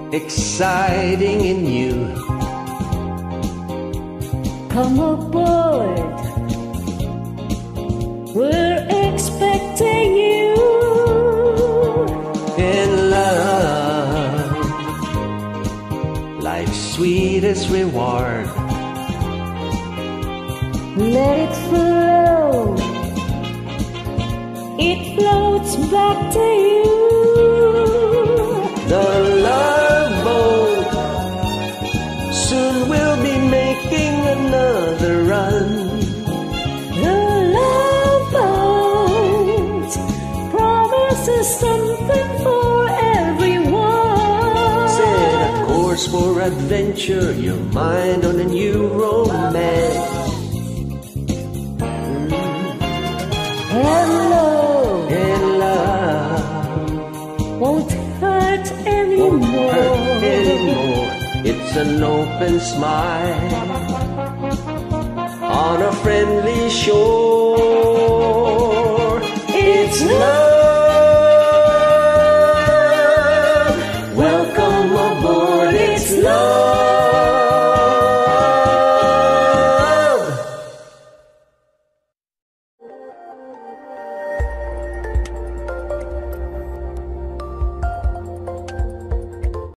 exciting and new. Come aboard, we're expecting you. In love, life's sweetest reward. Let it flow, it floats back to you. The love boat, soon we'll be making another run. The love boat promises something for everyone. Set a course for adventure, your mind on a new romance. And love won't hurt anymore. It's an open smile on a friendly shore.